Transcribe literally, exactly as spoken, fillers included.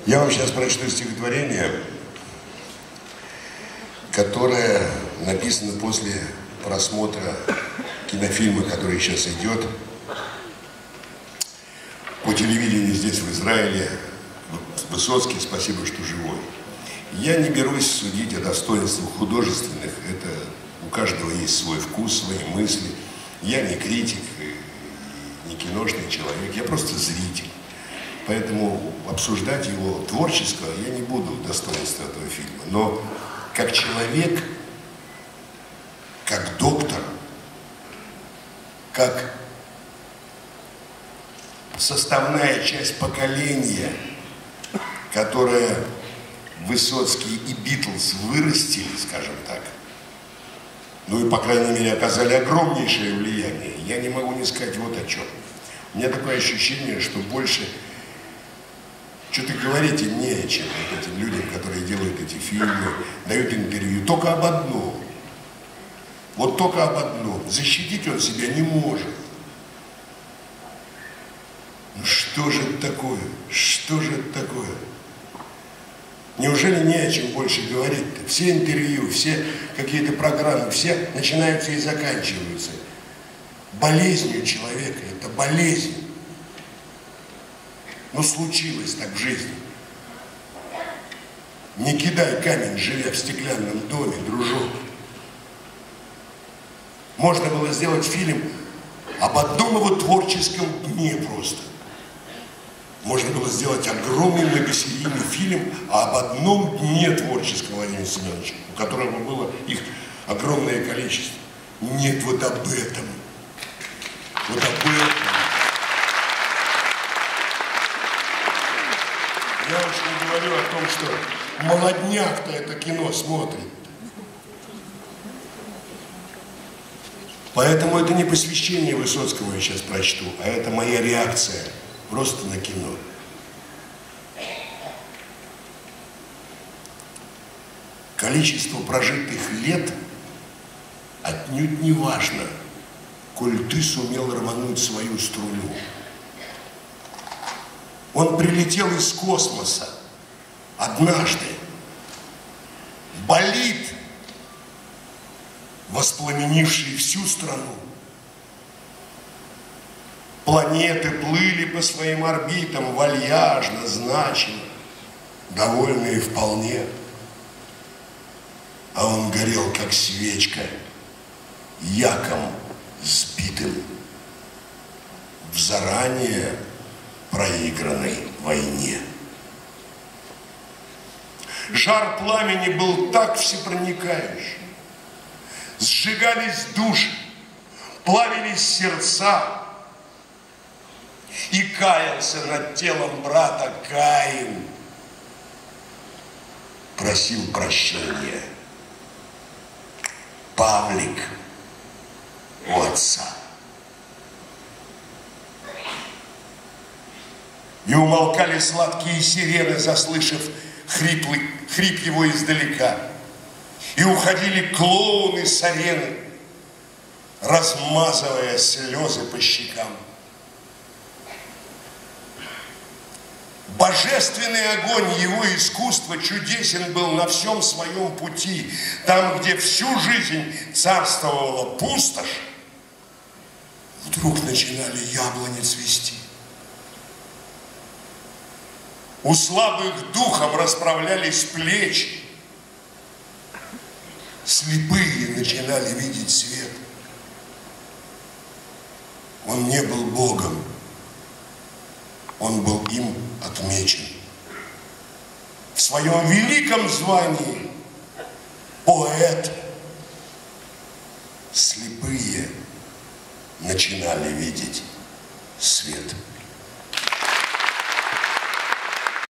Я вам сейчас прочту стихотворение, которое написано после просмотра кинофильма, который сейчас идет по телевидению здесь, в Израиле. Высоцкий, спасибо, что живой. Я не берусь судить о достоинствах художественных. Это у каждого есть свой вкус, свои мысли. Я не критик, не киношный человек, я просто зритель. Поэтому обсуждать его творческое я не буду, достоинства этого фильма. Но как человек, как доктор, как составная часть поколения, которое Высоцкий и Битлз вырастили, скажем так, ну и, по крайней мере, оказали огромнейшее влияние, я не могу не сказать вот о чем. У меня такое ощущение, что больше что-то говорить им не о чем, вот этим людям, которые делают эти фильмы, дают интервью, только об одном. Вот только об одном. Защитить он себя не может. Ну что же это такое? Что же это такое? Неужели не о чем больше говорить-то? Все интервью, все какие-то программы, все начинаются и заканчиваются болезнью человека. Это болезнь. Ну, случилось так в жизни. Не кидай камень, живя в стеклянном доме, дружок. Можно было сделать фильм об одном его творческом дне просто. Можно было сделать огромный многосерийный фильм об одном дне творческого Владимира Семеновича, у которого было их огромное количество. Нет, вот об этом. Вот об этом. Я уж не говорю о том, что молодняк-то это кино смотрит. Поэтому это не посвящение Высоцкого я сейчас прочту, а это моя реакция просто на кино. Количество прожитых лет отнюдь не важно, коль ты сумел рвануть свою струну. Он прилетел из космоса однажды, болид, воспламенивший всю страну. Планеты плыли по своим орбитам вальяжно, значимо, довольные вполне. А он горел, как свечка, яком сбитым в заранее проигранной войне. Жар пламени был так всепроникающий. Сжигались души, плавились сердца. И каялся над телом брата Каин. Просил прощения Павлик у отца. И умолкали сладкие сирены, заслышав хриплый, хрип его издалека. И уходили клоуны с арены, размазывая слезы по щекам. Божественный огонь его искусства чудесен был на всем своем пути. Там, где всю жизнь царствовала пустошь, вдруг начинали яблони цвести. У слабых духом расправлялись плечи. Слепые начинали видеть свет. Он не был Богом. Он был им отмечен. В своем великом звании поэт. Слепые начинали видеть свет.